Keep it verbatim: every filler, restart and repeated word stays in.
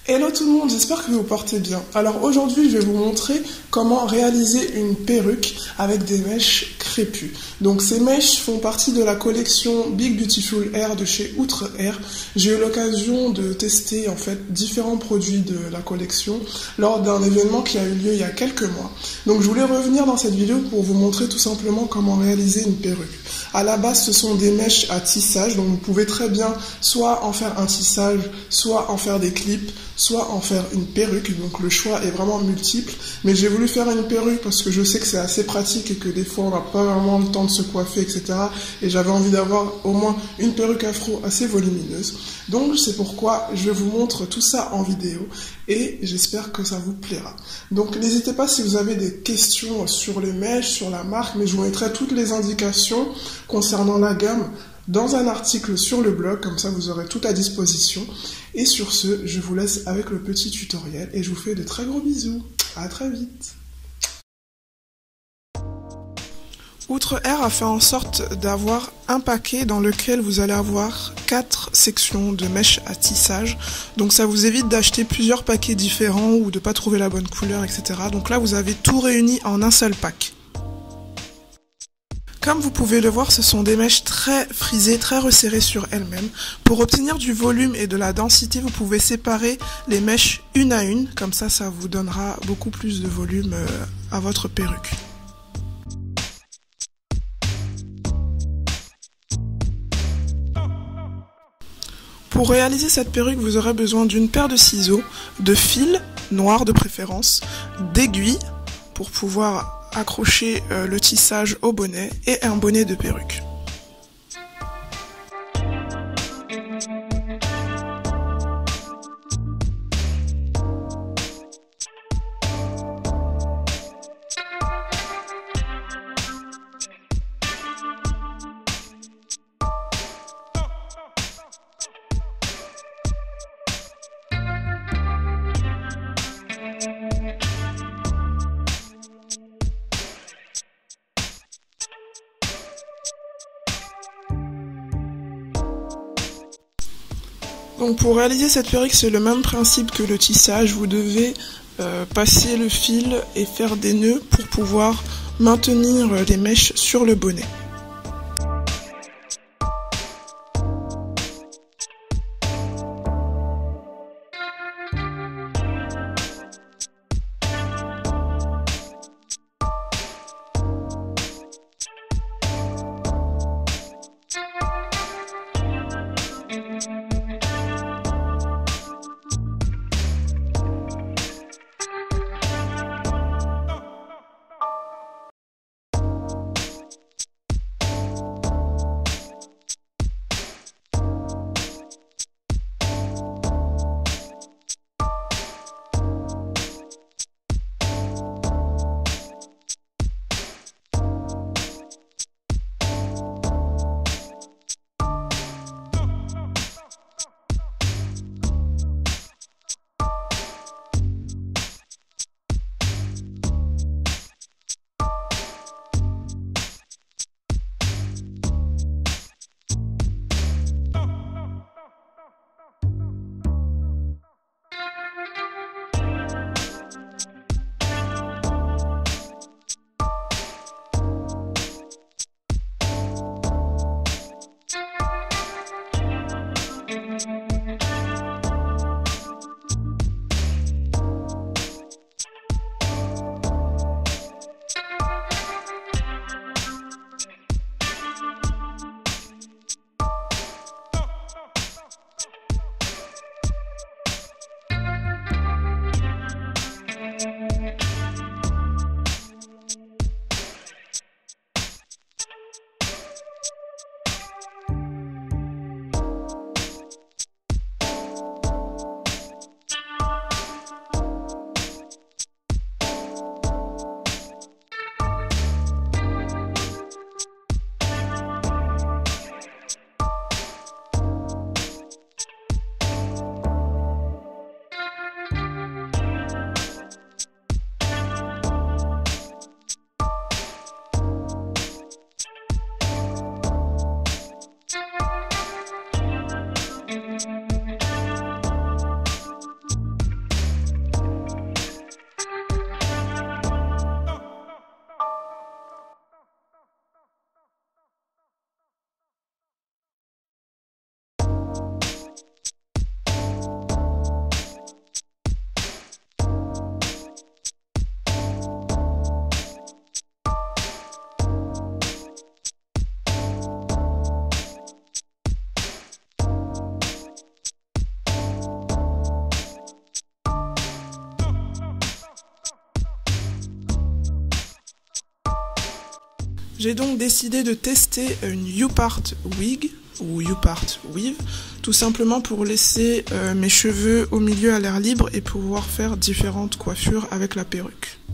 Hello tout le monde, j'espère que vous vous portez bien. Alors aujourd'hui, je vais vous montrer comment réaliser une perruque avec des mèches crépues. Donc ces mèches font partie de la collection Big Beautiful Hair de chez Outre Hair. J'ai eu l'occasion de tester en fait différents produits de la collection lors d'un événement qui a eu lieu il y a quelques mois. Donc je voulais revenir dans cette vidéo pour vous montrer tout simplement comment réaliser une perruque. À la base, ce sont des mèches à tissage, donc vous pouvez très bien soit en faire un tissage, soit en faire des clips, soit en faire une perruque, donc le choix est vraiment multiple, mais j'ai voulu faire une perruque parce que je sais que c'est assez pratique et que des fois on n'a pas vraiment le temps de se coiffer, et cetera. Et j'avais envie d'avoir au moins une perruque afro assez volumineuse, donc c'est pourquoi je vous montre tout ça en vidéo et j'espère que ça vous plaira. Donc n'hésitez pas si vous avez des questions sur les mèches, sur la marque, mais je vous mettrai toutes les indications concernant la gamme dans un article sur le blog, comme ça vous aurez tout à disposition. Et sur ce, je vous laisse avec le petit tutoriel et je vous fais de très gros bisous. À très vite. Outre Hair a fait en sorte d'avoir un paquet dans lequel vous allez avoir quatre sections de mèches à tissage. Donc ça vous évite d'acheter plusieurs paquets différents ou de ne pas trouver la bonne couleur, et cetera. Donc là vous avez tout réuni en un seul pack. Comme vous pouvez le voir, ce sont des mèches très frisées, très resserrées sur elles-mêmes. Pour obtenir du volume et de la densité, vous pouvez séparer les mèches une à une. Comme ça, ça vous donnera beaucoup plus de volume à votre perruque. Pour réaliser cette perruque, vous aurez besoin d'une paire de ciseaux, de fils, noirs de préférence, d'aiguilles pour pouvoir accrocher euh, le tissage au bonnet et un bonnet de perruque. Donc pour réaliser cette perruque, c'est le même principe que le tissage. Vous devez euh, passer le fil et faire des nœuds pour pouvoir maintenir les mèches sur le bonnet. J'ai donc décidé de tester une U-Part Wig ou U-Part Weave, tout simplement pour laisser euh, mes cheveux au milieu à l'air libre et pouvoir faire différentes coiffures avec la perruque.